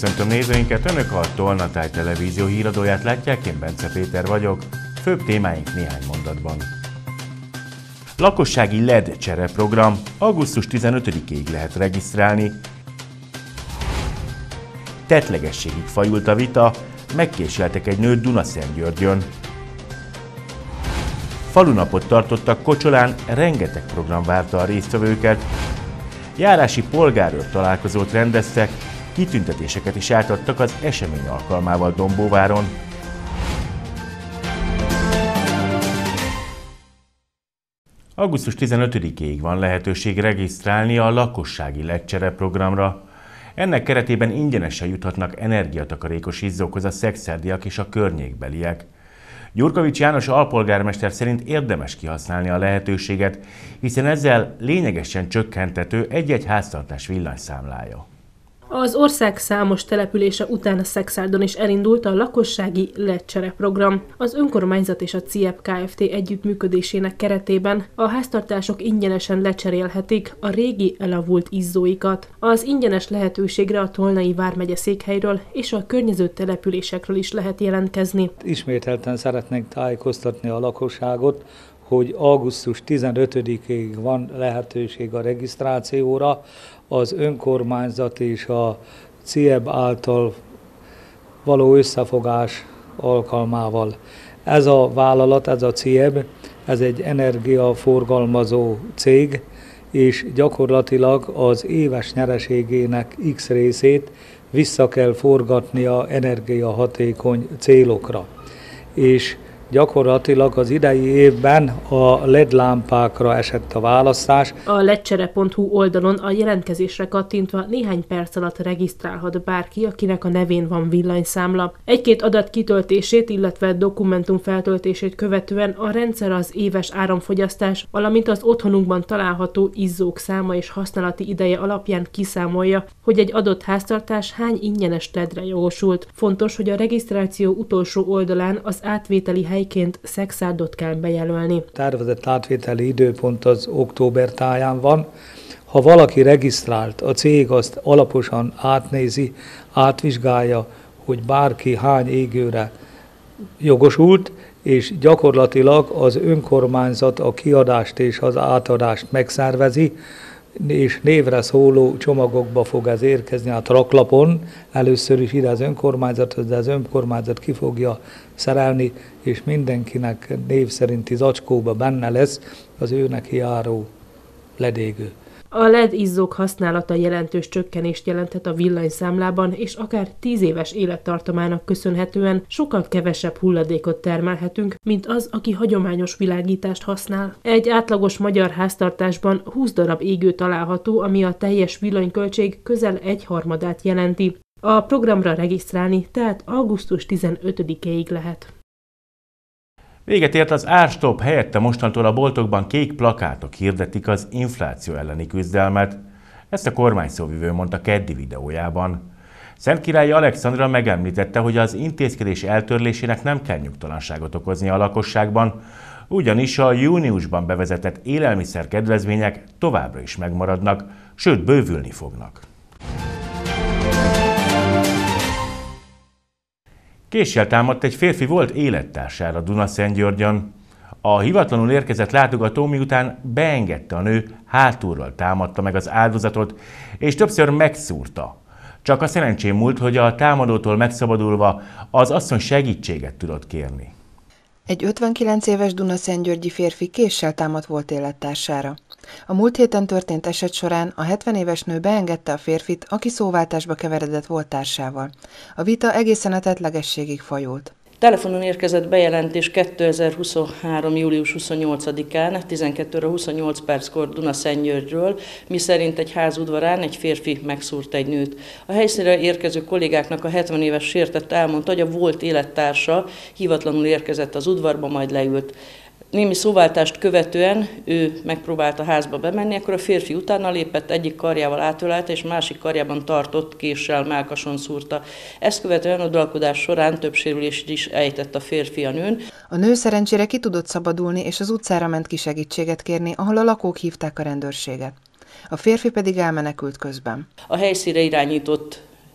Köszöntöm nézőinket, Önök a Tolnatáj televízió híradóját látják, én Bence Péter vagyok. Főbb témáink néhány mondatban. Lakossági LED csereprogram, augusztus 15-ig lehet regisztrálni. Tettlegességig fajult a vita, megkésleltek egy nőt Dunaszentgyörgyön. Falunapot tartottak Kocsolán, rengeteg program várta a résztvevőket. Járási polgárőr találkozót rendeztek, kitüntetéseket is átadtak az esemény alkalmával Dombóváron. Augusztus 15-ig van lehetőség regisztrálni a lakossági LED csereprogramra. Ennek keretében ingyenesen juthatnak energiatakarékos izzókhoz a szekszerdiak és a környékbeliek. Gyurkovics János alpolgármester szerint érdemes kihasználni a lehetőséget, hiszen ezzel lényegesen csökkenthető egy-egy háztartás villanyszámlája. Az ország számos települése után a Szekszárdon is elindult a lakossági LED csereprogram. Az önkormányzat és a CIEP Kft. Együttműködésének keretében a háztartások ingyenesen lecserélhetik a régi elavult izzóikat. Az ingyenes lehetőségre a Tolnai vármegye székhelyről és a környező településekről is lehet jelentkezni. Ismételten szeretnénk tájékoztatni a lakosságot, hogy augusztus 15-ig van lehetőség a regisztrációra, az önkormányzat és a CIEB által való összefogás alkalmával. Ez a vállalat, ez a CIEB, ez egy energiaforgalmazó cég, és gyakorlatilag az éves nyereségének X részét vissza kell forgatnia energiahatékony célokra. És gyakorlatilag az idei évben a LED lámpákra esett a választás. A ledcsere.hu oldalon a jelentkezésre kattintva néhány perc alatt regisztrálhat bárki, akinek a nevén van villanyszámla. Egy-két adat kitöltését, illetve dokumentum feltöltését követően a rendszer az éves áramfogyasztás, valamint az otthonunkban található izzók száma és használati ideje alapján kiszámolja, hogy egy adott háztartás hány ingyenes LED-re jogosult. Fontos, hogy a regisztráció utolsó oldalán az átvételi helyként Szekszárdot kell bejelölni. Tervezett átvételi időpont az október táján van. Ha valaki regisztrált, a cég azt alaposan átnézi, átvizsgálja, hogy bárki hány égőre jogosult, és gyakorlatilag az önkormányzat a kiadást és az átadást megszervezi, és névre szóló csomagokba fog ez érkezni, a raklapon, először is ide az önkormányzathoz, de az önkormányzat ki fogja szerelni, és mindenkinek név szerinti zacskóba benne lesz az ő neki járó ledégő. A LED izzók használata jelentős csökkenést jelenthet a villanyszámlában, és akár 10 éves élettartamának köszönhetően sokkal kevesebb hulladékot termelhetünk, mint az, aki hagyományos világítást használ. Egy átlagos magyar háztartásban 20 darab égő található, ami a teljes villanyköltség közel 1/3 jelenti. A programra regisztrálni tehát augusztus 15-ig lehet. Véget ért az árstop, helyette mostantól a boltokban kék plakátok hirdetik az infláció elleni küzdelmet. Ezt a kormányszóvivő mondta keddi videójában. Szentkirályi Alexandra megemlítette, hogy az intézkedés eltörlésének nem kell nyugtalanságot okozni a lakosságban, ugyanis a júniusban bevezetett élelmiszer kedvezmények továbbra is megmaradnak, sőt bővülni fognak. Késsel támadt egy férfi volt élettársára Dunaszentgyörgyön. A hivatlanul érkezett látogató miután beengedte a nő, hátulról támadta meg az áldozatot, és többször megszúrta. Csak a szerencsém múlt, hogy a támadótól megszabadulva az asszony segítséget tudott kérni. Egy 59 éves dunaszentgyörgyi férfi késsel támadt volt élettársára. A múlt héten történt eset során a 70 éves nő beengedte a férfit, aki szóváltásba keveredett volt társával. A vita egészen a tettlegességig fajult. Telefonon érkezett bejelentés 2023. július 28-án 12 óra 28 perckor Dunaszentgyörgyről, miszerint egy ház udvarán egy férfi megszúrt egy nőt. A helyszínre érkező kollégáknak a 70 éves sértett elmondta, hogy a volt élettársa hivatlanul érkezett az udvarba, majd leült. Némi szóváltást követően ő megpróbált a házba bemenni, akkor a férfi utána lépett, egyik karjával átölelte, és másik karjában tartott késsel mellkason szúrta. Ezt követően a uralkodás során több sérülést is ejtett a férfi a nőn. A nő szerencsére ki tudott szabadulni, és az utcára ment ki segítséget kérni, ahol a lakók hívták a rendőrséget. A férfi pedig elmenekült közben. A helyszínre irányított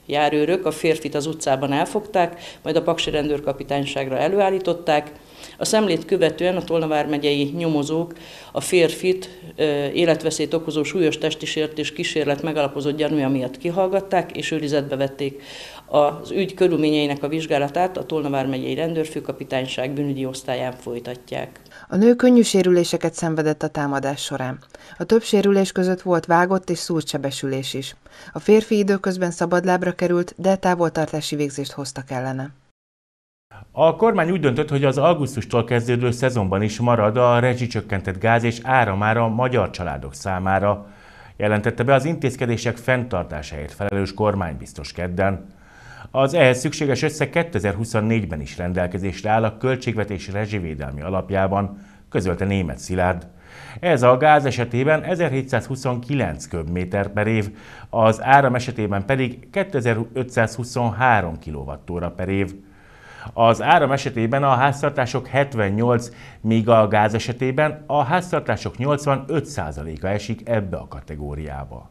járőrök a férfit az utcában elfogták, majd a paksi rendőrkapitányságra előállították. A szemlét követően a Tolna vármegyei nyomozók a férfit életveszélyt okozó súlyos testi sértés kísérlet megalapozott gyanúja miatt kihallgatták és őrizetbe vették. Az ügy körülményeinek a vizsgálatát a Tolna vármegyei rendőrfőkapitányság bűnügyi osztályán folytatják. A nő könnyű sérüléseket szenvedett a támadás során. A több sérülés között volt vágott és szúrt sebesülés is. A férfi időközben szabadlábra került, de távoltartási végzést hoztak ellene. A kormány úgy döntött, hogy az augusztustól kezdődő szezonban is marad a rezsicsökkentett gáz és áramára a magyar családok számára, jelentette be az intézkedések fenntartásáért felelős kormánybiztos kedden. Az ehhez szükséges összeg 2024-ben is rendelkezésre áll a költségvetés rezsivédelmi alapjában, közölte Németh Szilárd. Ez a gáz esetében 1729 köbméter per év, az áram esetében pedig 2523 kWh per év. Az áram esetében a háztartások 78, míg a gáz esetében a háztartások 85%-a esik ebbe a kategóriába.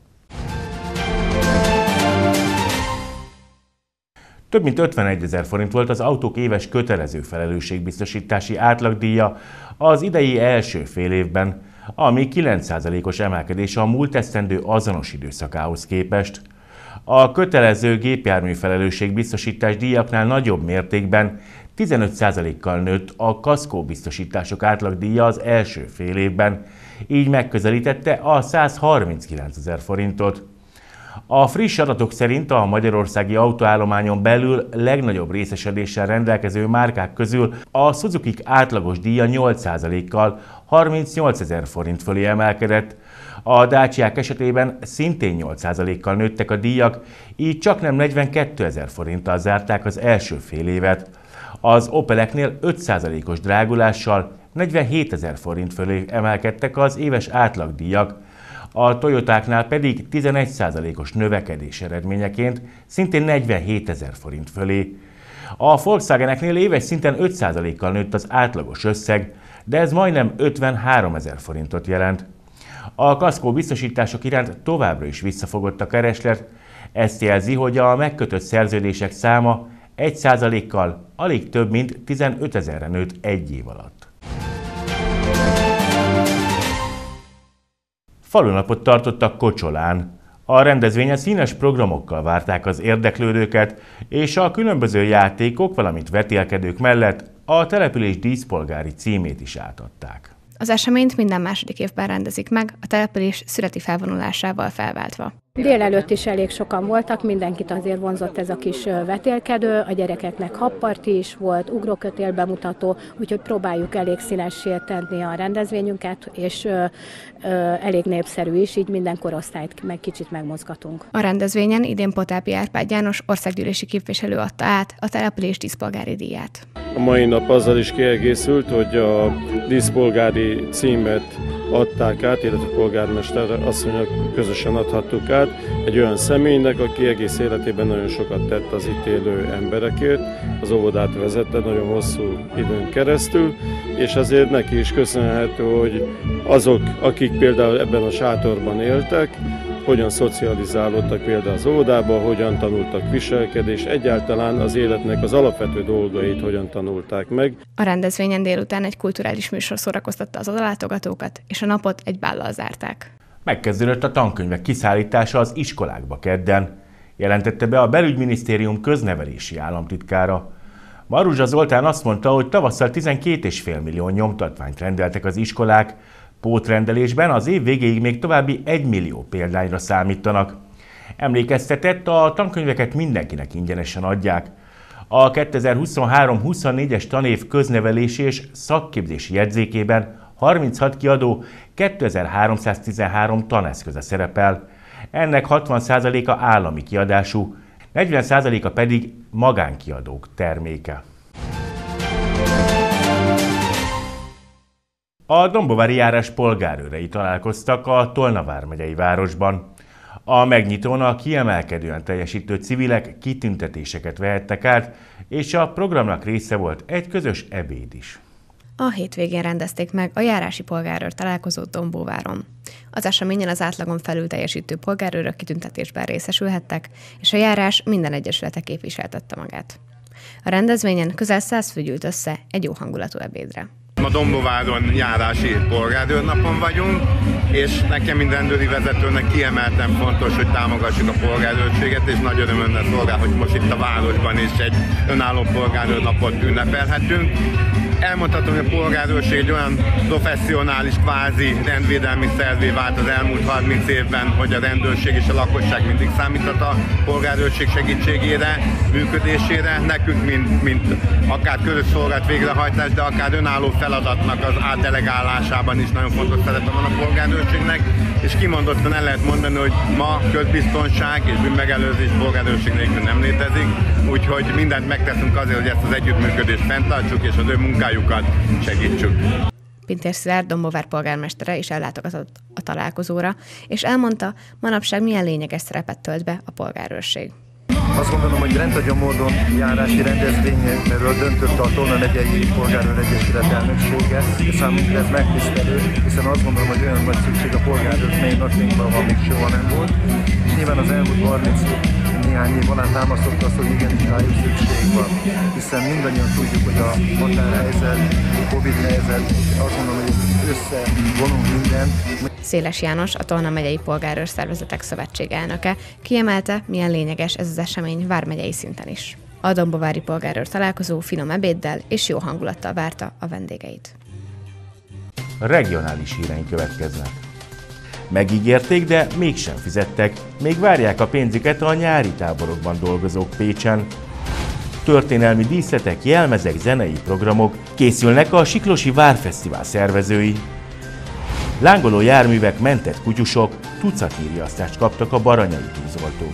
Több mint 51 000 forint volt az autók éves kötelező felelősségbiztosítási átlagdíja az idei első fél évben, ami 9%-os emelkedés a múlt esztendő azonos időszakához képest. A kötelező gépjármű felelősségbiztosítás díjaknál nagyobb mértékben 15%-kal nőtt a kaszkóbiztosítások átlagdíja az első fél évben, így megközelítette a 139 000 forintot. A friss adatok szerint a magyarországi autóállományon belül legnagyobb részesedéssel rendelkező márkák közül a Suzuki átlagos díja 8%-kal 38 000 forint fölé emelkedett. A Daciák esetében szintén 8%-kal nőttek a díjak, így csaknem 42 000 forinttal zárták az első fél évet. Az Opeleknél 5%-os drágulással 47 000 forint fölé emelkedtek az éves átlagdíjak, a Toyotáknál pedig 11%-os növekedés eredményeként szintén 47 000 forint fölé. A Volkswageneknél éves szinten 5%-kal nőtt az átlagos összeg, de ez majdnem 53 000 forintot jelent. A kaszkó biztosítások iránt továbbra is visszafogott a kereslet, ezt jelzi, hogy a megkötött szerződések száma 1%-kal alig több mint 15 000-re nőtt egy év alatt. Falunapot tartottak Kocsolán. A rendezvényen színes programokkal várták az érdeklődőket, és a különböző játékok, valamint vetélkedők mellett a település díszpolgári címét is átadták. Az eseményt minden második évben rendezik meg, a település szüreti felvonulásával felváltva. Délelőtt is elég sokan voltak, mindenkit azért vonzott ez a kis vetélkedő, a gyerekeknek habparti is volt, ugrókötél bemutató, úgyhogy próbáljuk elég színessé tenni a rendezvényünket, és elég népszerű is, így minden korosztályt meg kicsit megmozgatunk. A rendezvényen idén Potápi Árpád János országgyűlési képviselő adta át a település díszpolgári díját. A mai nap azzal is kiegészült, hogy a díszpolgári címet adták át, illetve a polgármester asszonynak közösen adhattuk át egy olyan személynek, aki egész életében nagyon sokat tett az itt élő emberekért, az óvodát vezette nagyon hosszú időn keresztül, és azért neki is köszönhető, hogy azok, akik például ebben a sátorban éltek, hogyan szocializálódtak például az óvodába, hogyan tanultak viselkedés, egyáltalán az életnek az alapvető dolgait hogyan tanulták meg. A rendezvényen délután egy kulturális műsor szórakoztatta az odalátogatókat, és a napot egy bállal zárták. Megkezdődött a tankönyvek kiszállítása az iskolákba kedden, jelentette be a Belügyminisztérium köznevelési államtitkára. Maruzsa Zoltán azt mondta, hogy tavasszal 12,5 millió nyomtatványt rendeltek az iskolák, pótrendelésben az év végéig még további 1 millió példányra számítanak. Emlékeztetett, a tankönyveket mindenkinek ingyenesen adják. A 2023-24-es tanév köznevelési és szakképzési jegyzékében 36 kiadó 2313 taneszköze szerepel. Ennek 60%-a állami kiadású, 40%-a pedig magánkiadók terméke. A dombovári járás polgárőrei találkoztak a Tolna vármegyei városban. A megnyitón a kiemelkedően teljesítő civilek kitüntetéseket vehettek át, és a programnak része volt egy közös ebéd is. A hétvégén rendezték meg a járási polgárőr találkozót Dombóváron. Az eseményen az átlagon felül teljesítő polgárőrök kitüntetésben részesülhettek, és a járás minden egyesülete képviseltette magát. A rendezvényen közel 100 fő gyűlt össze egy jó hangulatú ebédre. Ma Dombóváron járási polgárőrnapon vagyunk, és nekem, mint rendőri vezetőnek kiemelten fontos, hogy támogassuk a polgárőrséget, és nagy örömömre szolgál, hogy most itt a városban is egy önálló polgárőrnapot ünnepelhetünk. Elmondhatom, hogy a polgárőrség egy olyan professzionális, kvázi rendvédelmi szervé vált az elmúlt 30 évben, hogy a rendőrség és a lakosság mindig számíthat a polgárőrség segítségére, működésére. Nekünk, mint akár közös szolgált végrehajtás, de akár önálló feladatnak az átdelegálásában is nagyon fontos szerepe van a polgárőrségnek, és kimondottan el lehet mondani, hogy ma közbiztonság és bűnmegelőzés polgárőrség nélkül nem létezik, úgyhogy mindent megteszünk azért, hogy ezt az együttműködést fenntartsuk, és az ő munkájukat segítsük. Pintér Szilárd Dombóvár polgármestere is ellátogatott a találkozóra, és elmondta, manapság milyen lényeges szerepet tölt be a polgárőrség. Azt gondolom, hogy rendhagyó módon járási rendezvényről döntött a Tolna megyei polgárőr egyesület elnöksége, és számunkra ez megtisztelő, hiszen azt gondolom, hogy olyan nagy szükség a polgárőr, mely napjainkban van, még soha nem volt. És nyilván az elmúlt 30 néhány év alá támasztott azt, hogy igenis rájuk szükség van, hiszen mindannyian tudjuk, hogy a határhelyzet, a Covid helyzet, azt mondom, hogy összevonunk mindent. Széles János, a Tolna megyei polgárőr szervezetek szövetség elnöke kiemelte, milyen lényeges ez az esemény vármegyei szinten is. A dombóvári polgárőr találkozó finom ebéddel és jó hangulattal várta a vendégeit. A regionális híreink következnek. Megígérték, de mégsem fizettek, még várják a pénzüket a nyári táborokban dolgozók Pécsen. Történelmi díszletek, jelmezek, zenei programok, készülnek a Siklosi Várfesztivál szervezői. Lángoló járművek, mentett kutyusok, tucatnyi riasztást kaptak a baranyai tűzoltók.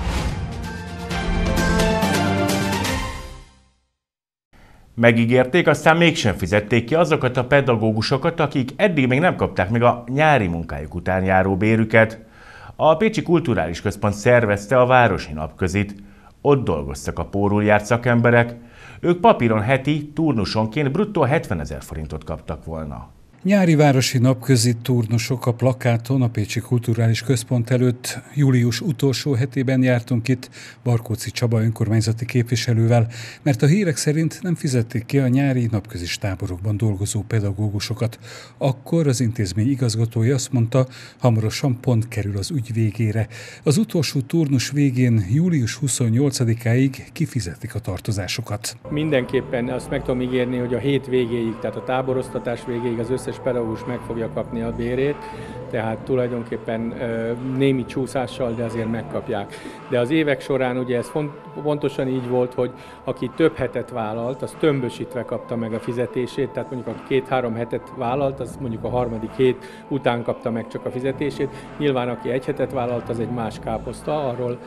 Megígérték, aztán mégsem fizették ki azokat a pedagógusokat, akik eddig még nem kapták meg a nyári munkájuk után járó bérüket. A Pécsi Kulturális Központ szervezte a Városi Napközit. Ott dolgoztak a pórul járt szakemberek. Ők papíron heti, turnusonként bruttó 70 000 forintot kaptak volna. Nyári városi napközi turnusok a plakáton a Pécsi Kulturális Központ előtt. Július utolsó hetében jártunk itt Barkóczy Csaba önkormányzati képviselővel, mert a hírek szerint nem fizették ki a nyári napközis táborokban dolgozó pedagógusokat. Akkor az intézmény igazgatója azt mondta, hamarosan pont kerül az ügy végére. Az utolsó turnus végén július 28-áig kifizetik a tartozásokat. Mindenképpen azt meg tudom ígérni, hogy a hét végéig, tehát a táboroztatás végéig az összes pedagógus meg fogja kapni a bérét, tehát tulajdonképpen némi csúszással, de azért megkapják. De az évek során ugye ez pontosan így volt, hogy aki több hetet vállalt, az tömbösítve kapta meg a fizetését, tehát mondjuk aki 2-3 hetet vállalt, az mondjuk a harmadik hét után kapta meg csak a fizetését. Nyilván aki 1 hetet vállalt, az egy más káposzta,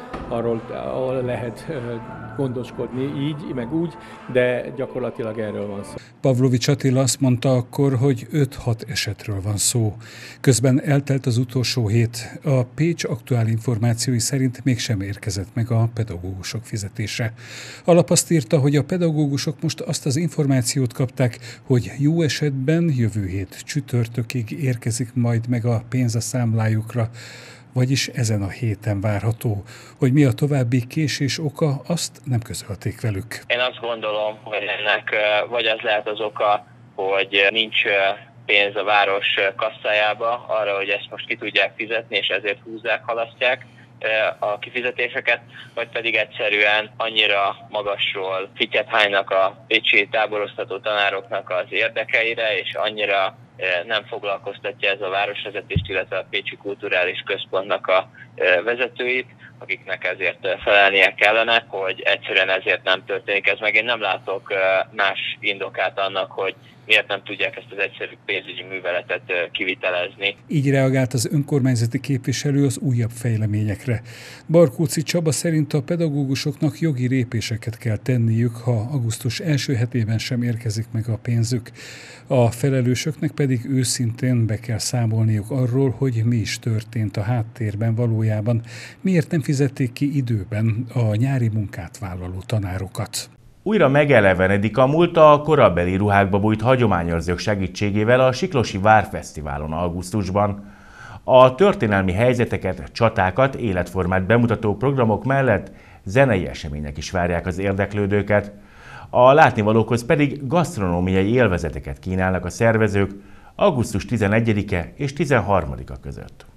arról lehet gondoskodni így, meg úgy, de gyakorlatilag erről van szó. Pavlovics Attila azt mondta akkor, hogy 5-6 esetről van szó. Közben eltelt az utolsó hét. A Pécs aktuál információi szerint mégsem érkezett meg a pedagógusok fizetése. A lap azt írta, hogy a pedagógusok most azt az információt kapták, hogy jó esetben jövő hét csütörtökig érkezik majd meg a pénz a számlájukra, vagyis ezen a héten várható. Hogy mi a további késés oka, azt nem közölték velük. Én azt gondolom, hogy ennek vagy az lehet az oka, hogy nincs pénz a város kasszájába arra, hogy ezt most ki tudják fizetni, és ezért húzzák, halasztják a kifizetéseket, vagy pedig egyszerűen annyira magasról fityet hánynak a pécsi táboroztató tanároknak az érdekeire, és annyira nem foglalkoztatja ez a városvezetést, illetve a Pécsi Kulturális Központnak a vezetőit, akiknek ezért felelnie kellene, hogy egyszerűen ezért nem történik ez meg. Én nem látok más indokát annak, hogy miért nem tudják ezt az egyszerű pénzügyi műveletet kivitelezni. Így reagált az önkormányzati képviselő az újabb fejleményekre. Barkóczy Csaba szerint a pedagógusoknak jogi lépéseket kell tenniük, ha augusztus első hetében sem érkezik meg a pénzük. A felelősöknek pedig őszintén be kell számolniuk arról, hogy mi is történt a háttérben valójában, miért nem fizették ki időben a nyári munkát vállaló tanárokat. Újra megelevenedik a múlt a korabeli ruhákba bújt hagyományőrzők segítségével a Siklosi Várfesztiválon augusztusban. A történelmi helyzeteket, csatákat, életformát bemutató programok mellett zenei események is várják az érdeklődőket. A látnivalókhoz pedig gasztronómiai élvezeteket kínálnak a szervezők augusztus 11-e és 13-a között.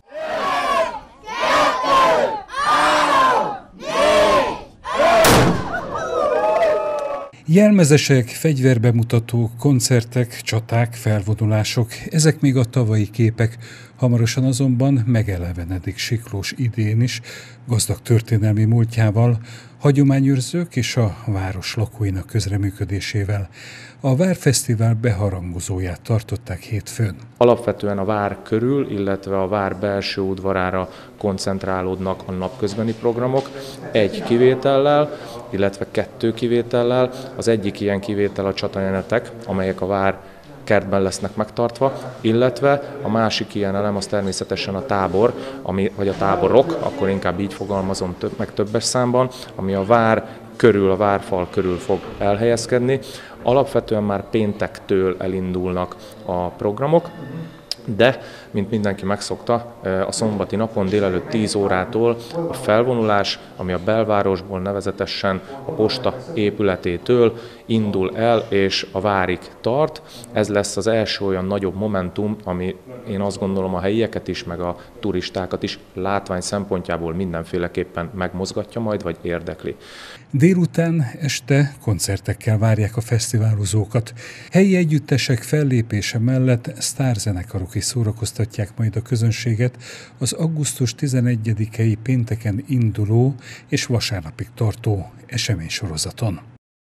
Jelmezesek, fegyverbemutatók, koncertek, csaták, felvonulások, ezek még a tavalyi képek, hamarosan azonban megelevenedik Siklós idén is, gazdag történelmi múltjával, hagyományőrzők és a város lakóinak közreműködésével. A Várfesztivál beharangozóját tartották hétfőn. Alapvetően a vár körül, illetve a vár belső udvarára koncentrálódnak a napközbeni programok, egy kivétellel, illetve 2 kivétellel. Az egyik ilyen kivétel a csatajelenetek, amelyek a vár kertben lesznek megtartva, illetve a másik ilyen elem az természetesen a tábor, vagy a táborok, akkor inkább így fogalmazom meg többes számban, ami a vár körül, a várfal körül fog elhelyezkedni. Alapvetően már péntektől elindulnak a programok, de, mint mindenki megszokta, a szombati napon délelőtt 10 órától a felvonulás, ami a belvárosból, nevezetesen a posta épületétől indul el és a várig tart. Ez lesz az első olyan nagyobb momentum, ami én azt gondolom a helyieket is, meg a turistákat is látvány szempontjából mindenféleképpen megmozgatja majd, vagy érdekli. Délután, este koncertekkel várják a fesztiválozókat. Helyi együttesek fellépése mellett sztárzenekarok is szórakoztatják majd a közönséget az augusztus 11-i pénteken induló és vasárnapig tartó eseménysorozaton.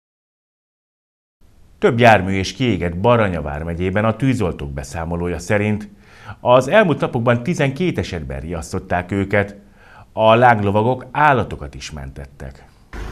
Több jármű és kiégett Baranya vármegyében a tűzoltók beszámolója szerint. Az elmúlt napokban 12 esetben riasztották őket. A lánglovagok állatokat is mentettek.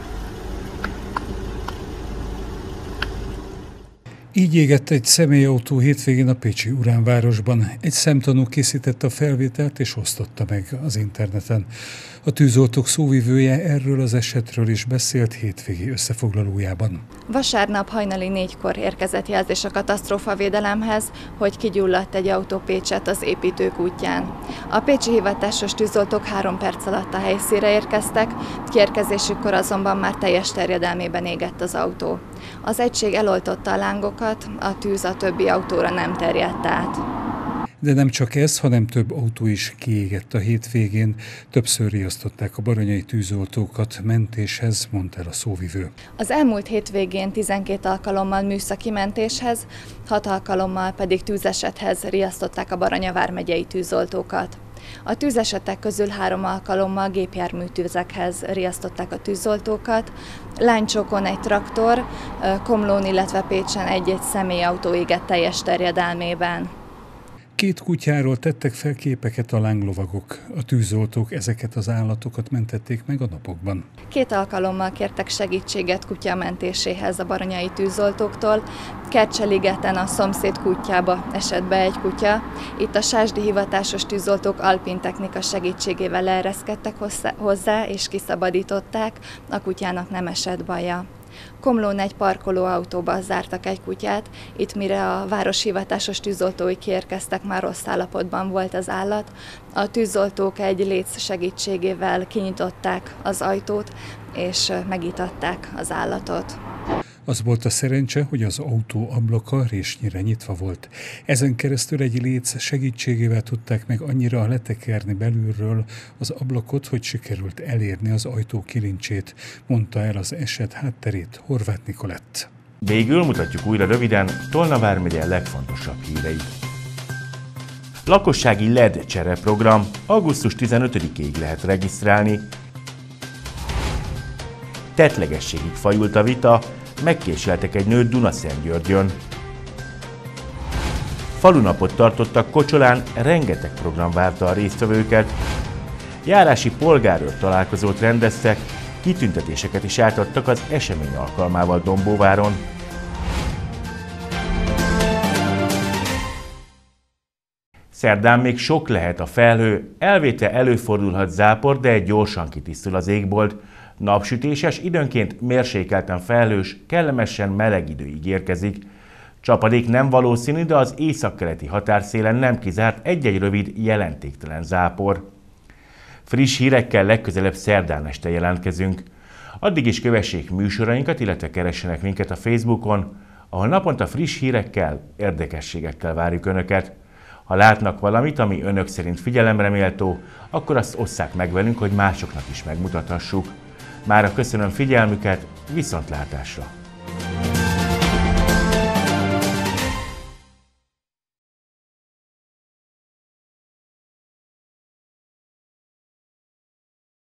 Így égett egy személyautó hétvégén a pécsi Uránvárosban. Egy szemtanú készítette a felvételt és osztotta meg az interneten. A tűzoltók szóvivője erről az esetről is beszélt hétvégi összefoglalójában. Vasárnap hajnali 4-kor érkezett jelzés a katasztrófavédelemhez, hogy kigyulladt egy autó Pécset az építők útján. A pécsi hivatásos tűzoltók 3 perc alatt a helyszínre érkeztek, kiérkezésükkor azonban már teljes terjedelmében égett az autó. Az egység eloltotta a lángokat, a tűz a többi autóra nem terjedt át. De nem csak ez, hanem több autó is kiégett a hétvégén. Többször riasztották a baranyai tűzoltókat mentéshez, mondta el a szóvivő. Az elmúlt hétvégén 12 alkalommal műszaki mentéshez, 6 alkalommal pedig tűzesethez riasztották a Baranya vármegyei tűzoltókat. A tűzesetek közül 3 alkalommal gépjárműtűzekhez riasztották a tűzoltókat. Lánycsókon egy traktor, Komlón, illetve Pécsen egy személyautó égett teljes terjedelmében. 2 kutyáról tettek fel képeket a lánglovagok. A tűzoltók ezeket az állatokat mentették meg a napokban. 2 alkalommal kértek segítséget kutya mentéséhez a baranyai tűzoltóktól. Kercseligeten a szomszéd kutyába esett be egy kutya. Itt a sásdi hivatásos tűzoltók alpin technika segítségével leereszkedtek hozzá és kiszabadították, a kutyának nem esett baja. Komlón egy parkolóautóba zártak egy kutyát, itt mire a városhivatásos tűzoltói kiérkeztek, már rossz állapotban volt az állat. A tűzoltók egy léc segítségével kinyitották az ajtót, és megítatták az állatot. Az volt a szerencse, hogy az autó ablaka résnyire nyitva volt. Ezen keresztül egy léc segítségével tudták meg annyira letekerni belülről az ablakot, hogy sikerült elérni az ajtó kilincsét, mondta el az eset hátterét Horváth Nikolett. Végül mutatjuk újra röviden Tolna vármegye legfontosabb híreit. Lakossági LED csereprogram, augusztus 15-ig lehet regisztrálni. Tettlegességig fajult a vita, megkésleltek egy nőt Dunaszentgyörgyön. Falunapot tartottak Kocsolán, rengeteg program várta a résztvevőket. Járási polgárőr találkozót rendeztek, kitüntetéseket is átadtak az esemény alkalmával Dombóváron. Szerdán még sok lehet a felhő, elvétel előfordulhat zápor, de gyorsan kitisztul az égbolt. Napsütéses, időnként mérsékelten felhős, kellemesen meleg idő ígérkezik. Csapadék nem valószínű, de az északkeleti határszélen nem kizárt egy-egy rövid, jelentéktelen zápor. Friss hírekkel legközelebb szerdán este jelentkezünk. Addig is kövessék műsorainkat, illetve keressenek minket a Facebookon, ahol naponta friss hírekkel, érdekességekkel várjuk Önöket. Ha látnak valamit, ami Önök szerint figyelemre méltó, akkor azt osszák meg velünk, hogy másoknak is megmutathassuk. Mára köszönöm figyelmüket, viszontlátásra!